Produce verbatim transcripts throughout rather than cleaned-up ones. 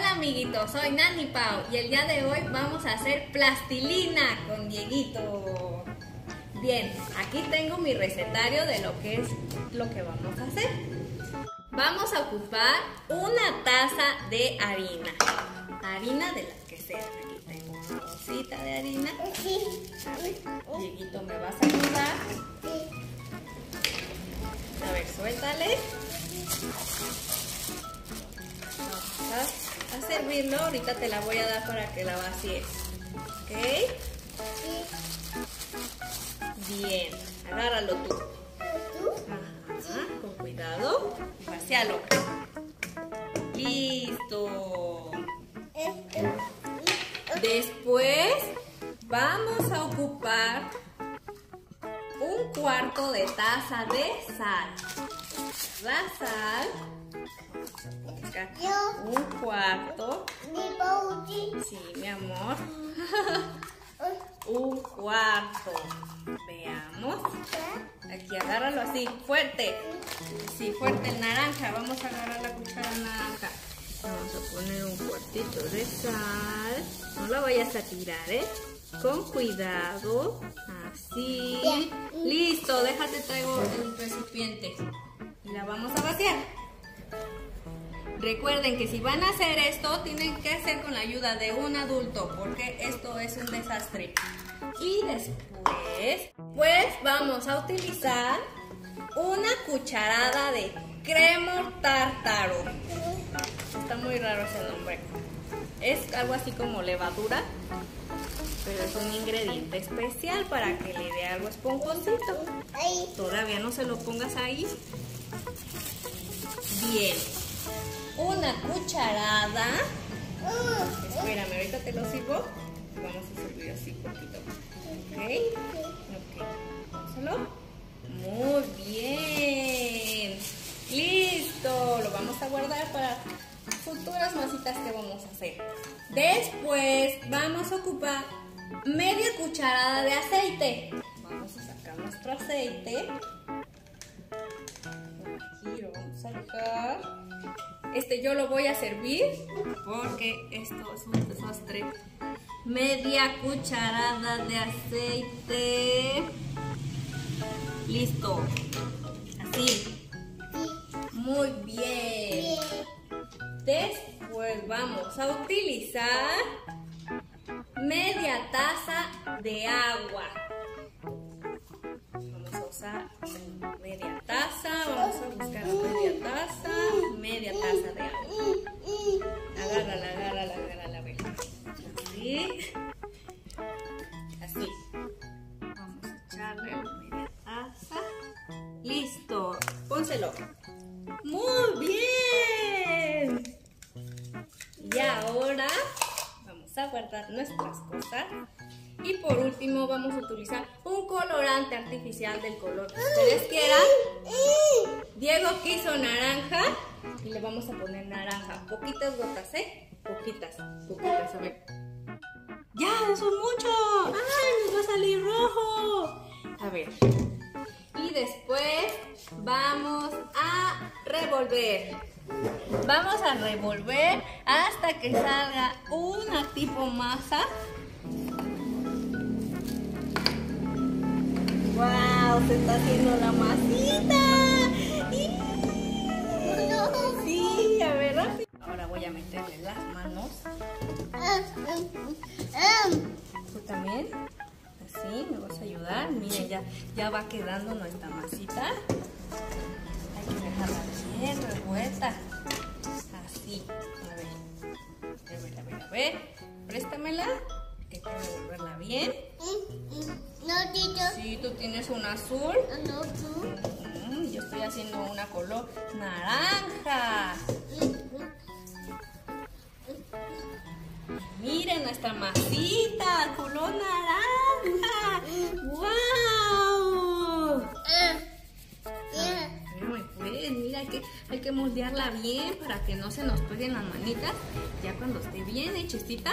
Hola amiguitos, soy Nani Pau y el día de hoy vamos a hacer plastilina con Dieguito. Bien, aquí tengo mi recetario de lo que es lo que vamos a hacer. Vamos a ocupar una taza de harina, harina de la que sea. Aquí tengo una bolsita de harina. A ver, Dieguito, ¿me vas a ayudar? A ver, suéltale. Vamos a servirlo, ahorita te la voy a dar para que la vacíes. ¿Ok? Bien, agárralo tú. Ajá, con cuidado. Vacíalo. Listo. Después vamos a ocupar un cuarto de taza de sal. La sal. Un cuarto. Sí, mi amor. Un cuarto. Veamos. Aquí, agárralo así, fuerte. Sí, fuerte el naranja. Vamos a agarrar la cuchara naranja. Vamos a poner un cuartito de sal. No la vayas a tirar, ¿eh? Con cuidado. Así. Listo, déjate, traigo el recipiente. Y la vamos a vaciar. Recuerden que si van a hacer esto, tienen que hacer con la ayuda de un adulto, porque esto es un desastre. Y después, pues vamos a utilizar una cucharada de cremor tártaro. Está muy raro ese nombre. Es algo así como levadura, pero es un ingrediente especial para que le dé algo esponjosito. Todavía no se lo pongas ahí. Bien. Una cucharada. Espérame, ahorita te lo sirvo. Vamos a servir así poquito. Ok. Ok. Solo. Muy bien. Listo. Lo vamos a guardar para futuras masitas que vamos a hacer. Después vamos a ocupar media cucharada de aceite. Vamos a sacar nuestro aceite. Aquí lo vamos a dejar. Este yo lo voy a servir porque esto es un desastre. Media cucharada de aceite. Listo. Así. Muy bien. Después vamos a utilizar media taza de agua. Vamos a usar media taza. Vamos a buscar media taza. Media taza de agua. Agárrala, agárrala, agárrala, a ver. Así. Así. Vamos a echarle media taza. Listo. Pónselo. Muy bien. Y ahora vamos a guardar nuestras cosas. Y por último vamos a utilizar un colorante artificial del color que ustedes quieran. Diego quiso naranja y le vamos a poner naranja. Poquitas gotas, ¿eh? Poquitas, poquitas, a ver. ¡Ya, son muchos! ¡Ay, nos va a salir rojo! A ver. Y después vamos a revolver. Vamos a revolver hasta que salga una tipo masa. ¡Wow! Se está haciendo la masita. Sí, a ver, rápido. Ahora voy a meterle las manos. ¿Tú también? Así, ¿me vas a ayudar? Miren, ya, ya va quedando nuestra masita. Hay que dejarla bien revuelta. Así, a ver. A ver, a ver, a ver. Préstamela. Hay que revolverla bien. No, tito. Sí, tú tienes un azul. No, tú. Mm, yo estoy haciendo una color naranja. Miren nuestra masita, color naranja. ¡Wow! Mírame, pues, mira, hay que, hay que moldearla bien para que no se nos peguen las manitas. Ya cuando esté bien hechecita,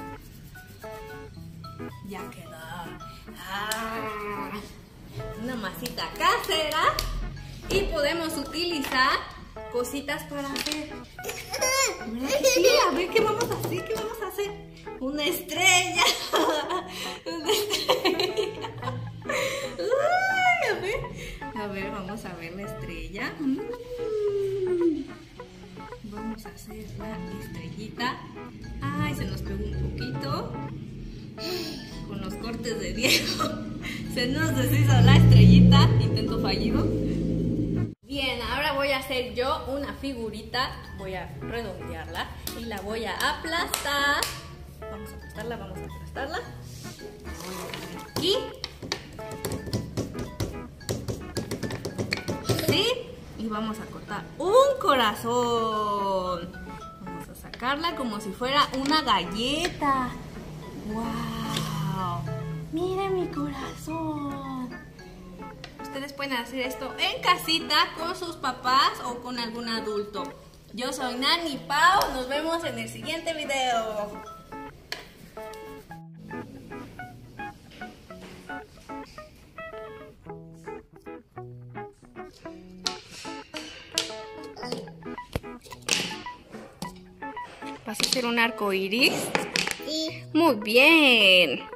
ya quedó. Ah, una masita casera. Y podemos utilizar cositas para hacer. ¿Verdad que sí? A ver, ¿qué vamos a hacer? ¿Qué vamos a hacer? Una estrella. Una estrella. Uy, a ver. A ver, vamos a ver la estrella. Mm. Vamos a hacer la estrellita. Ay, se nos pegó un poquito. Con los cortes de Diego. Se nos deshizo la estrellita. Intento fallido. Bien, ahora voy a hacer yo una figurita. Voy a redondearla y la voy a aplastar. Vamos a aplastarla, vamos a aplastarla. Voy a poner aquí. ¿Sí? Y vamos a cortar un corazón. Vamos a sacarla como si fuera una galleta. ¡Wow! ¡Miren mi corazón! Ustedes pueden hacer esto en casita con sus papás o con algún adulto. Yo soy Nani Pau. Nos vemos en el siguiente video. ¿Vas a hacer un arco iris? Sí. Muy bien.